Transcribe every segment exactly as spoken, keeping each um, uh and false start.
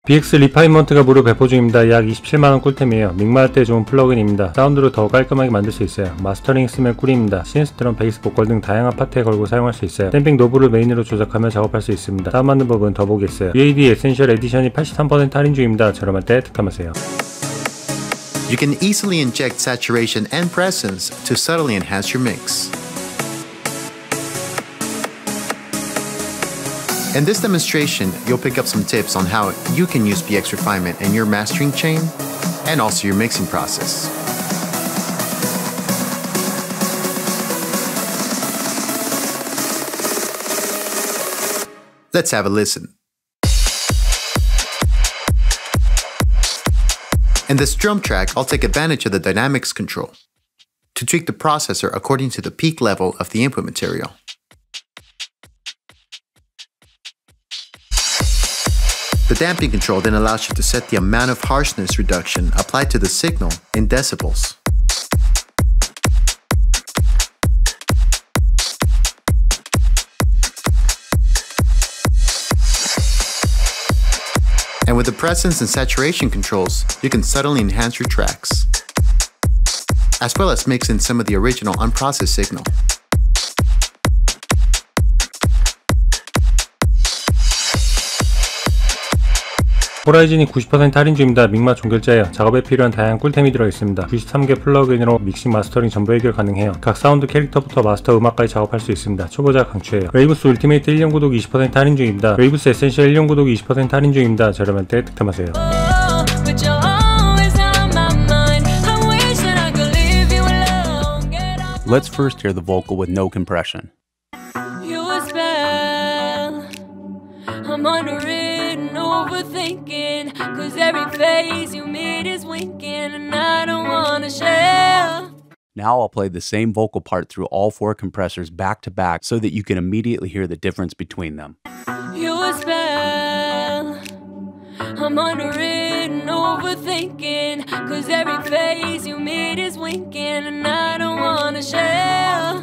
비엑스 리파인먼트가 무료 배포 중입니다. 약 이십칠만 원 꿀템이에요. 믹마할 때 좋은 플러그인입니다. 사운드를 더 깔끔하게 만들 수 있어요. 마스터링 했으면 꿀입니다. 시네스트럼, 베이스, 보컬 등 다양한 파트에 걸고 사용할 수 있어요. 댐핑 노브를 메인으로 조작하며 작업할 수 있습니다. 다운받는 법은 더보기 있어요. 유에이디 에센셜 에디션이 팔십삼 퍼센트 할인 중입니다. 저렴할 때 득템하세요. You can easily inject saturation and presence to subtly enhance your mix. In this demonstration, you'll pick up some tips on how you can use B X Refinement in your mastering chain and also your mixing process. Let's have a listen. In this drum track, I'll take advantage of the dynamics control to tweak the processor according to the peak level of the input material. The damping control then allows you to set the amount of harshness reduction applied to the signal in decibels. And with the presence and saturation controls, you can subtly enhance your tracks, as well as mix in some of the original unprocessed signal. 호라이즌이 구십 퍼센트 할인 중입니다. 믹마 종결자예요. 작업에 필요한 다양한 꿀템이 들어있습니다. 구십삼 개 플러그인으로 믹싱, 마스터링 전부 해결 가능해요. 각 사운드 캐릭터부터 마스터 음악까지 작업할 수 있습니다. 초보자 강추해요. 웨이브스 울티메이트 일 년 구독 이십 퍼센트 할인 중입니다. 웨이브스 에센셜 일 년 구독 이십 퍼센트 할인 중입니다. 저렴할 때 득템하세요. Let's first hear the vocal with no compression. I'm underwritten, overthinking, cause every face you meet is winking, and I don't wanna share. Now I'll play the same vocal part through all four compressors back to back so that you can immediately hear the difference between them. You a spell, I'm underwritten, overthinking, cause every face you meet is winking, and I don't wanna share.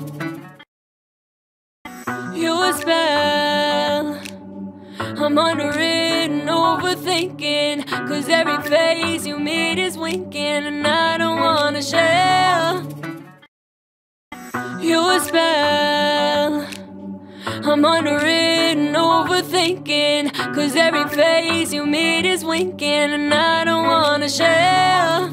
You a spell, I'm underwritten, overthinking, cause every face you meet is winking, and I don't wanna share. You a spell, I'm underwritten, overthinking, cause every face you meet is winking, and I don't wanna share.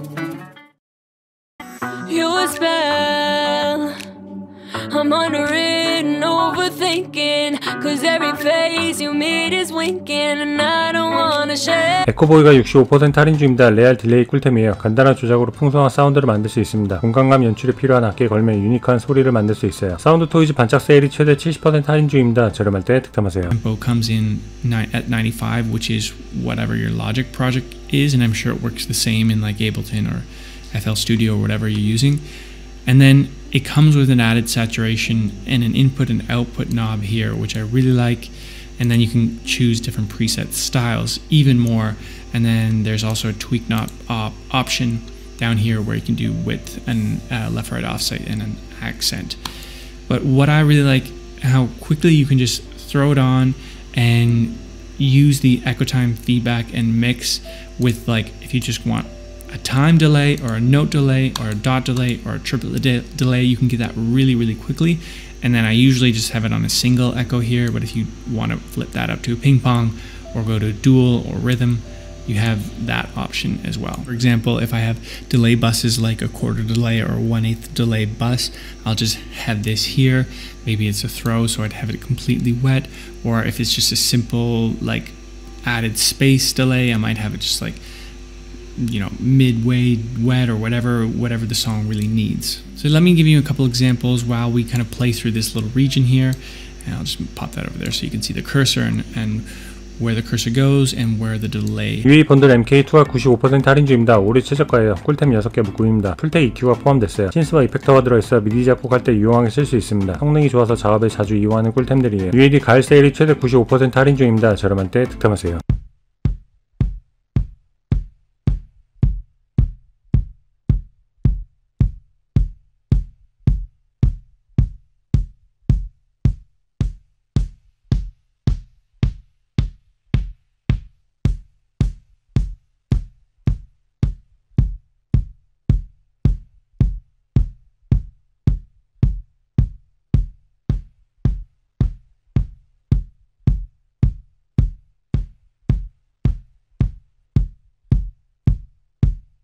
You a spell, I'm underwritten, overthinking, cause every face you meet is winking, and I don't wanna share. 에코보이가 육십오 퍼센트 할인 중입니다. 레알 딜레이 꿀템이에요. 간단한 조작으로 풍성한 사운드를 만들 수 있습니다. 공간감 연출에 필요한 악기에 걸면 유니크한 소리를 만들 수 있어요. 사운드 토이즈 반짝 세일이 최대 칠십 퍼센트 할인 중입니다. 저렴할 때 득템하세요. Tempo comes in at ninety-five, which is whatever your Logic project is, and I'm sure it works the same in like Ableton or F L Studio or whatever you're using. And then it comes with an added saturation and an input and output knob here, which I really like. And then you can choose different preset styles even more. And then there's also a tweak knob op option down here where you can do width and uh, left right offset and an accent. But what I really like, how quickly you can just throw it on and use the echo time feedback and mix with, like, if you just want a time delay or a note delay or a dot delay or a triplet de delay, you can get that really, really quickly. And then I usually just have it on a single echo here, but if you want to flip that up to a ping pong or go to dual or rhythm, you have that option as well. For example, if I have delay buses like a quarter delay or a one-eighth delay bus, I'll just have this here. Maybe it's a throw, so I'd have it completely wet. Or if it's just a simple like added space delay, I might have it just like, you know, midway wet or whatever whatever the song really needs. So let me give you a couple examples while we kind of play through this little region here, and I'll just pop that over there so you can see the cursor and, and where the cursor goes and where the delay. 유에이 번들 엠케이이가 구십오 퍼센트 할인 중입니다. 올해 최저가예요. 꿀템 여섯 개 묶음입니다. 풀텍 이큐가 포함됐어요. 신스와 이펙터가 들어있어 미디 작곡할 때 유용하게 쓸 수 있습니다. 성능이 좋아서 작업에 자주 이용하는 꿀템들이에요. 유에이디 가을 세일이 최대 구십오 퍼센트 할인 중입니다. 저렴할 때 득템하세요.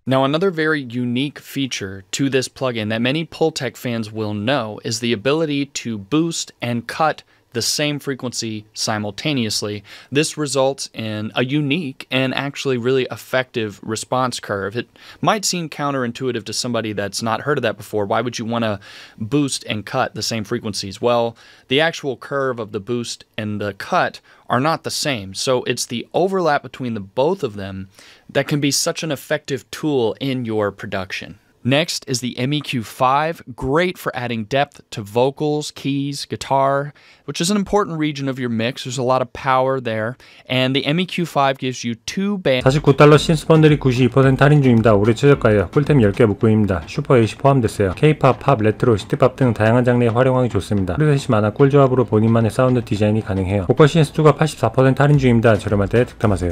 Now, another very unique feature to this plugin that many Pultec fans will know is the ability to boost and cut the same frequency simultaneously. This results in a unique and actually really effective response curve. It might seem counterintuitive to somebody that's not heard of that before. Why would you want to boost and cut the same frequencies? Well, the actual curve of the boost and the cut are not the same. So it's the overlap between the both of them that can be such an effective tool in your production. Next is the M E Q five, great for adding depth to vocals, keys, guitar, which is an important region of your mix. There's a lot of power there. And the M E Q five gives you two band. 사십구 달러 신스 번들이 구십이 퍼센트 할인 중입니다. 올해 최저가예요. 꿀템 열 개 묶음입니다. 슈퍼 에잇이 포함됐어요. K-팝, 팝, 레트로, 시티팝 등 다양한 장르에 활용하기 좋습니다. 프리셋이 많아 꿀조합으로 본인만의 사운드 디자인이 가능해요. 보컬 신스 이가 팔십사 퍼센트 할인 중입니다. 저렴할 때 득템하세요.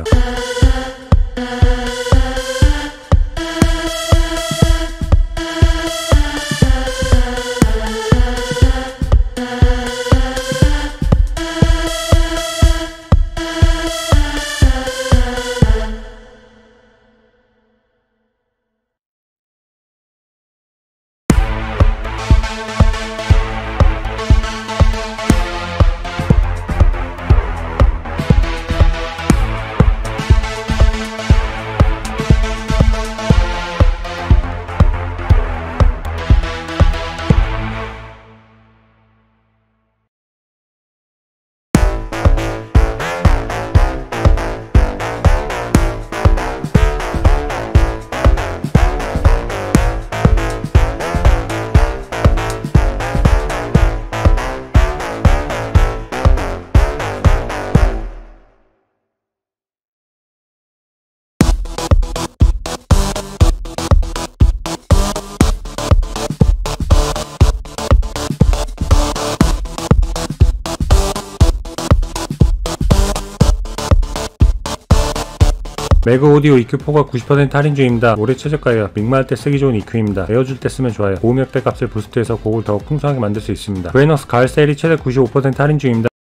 매그 오디오 이큐 포가 구십 퍼센트 할인 중입니다. 올해 최저가예요. 믹마 할 때 쓰기 좋은 이큐입니다. 외워줄 때 쓰면 좋아요. 고음역대 값을 부스트해서 곡을 더욱 풍성하게 만들 수 있습니다. 브레이너스 가을 세일이 최대 구십오 퍼센트 할인 중입니다.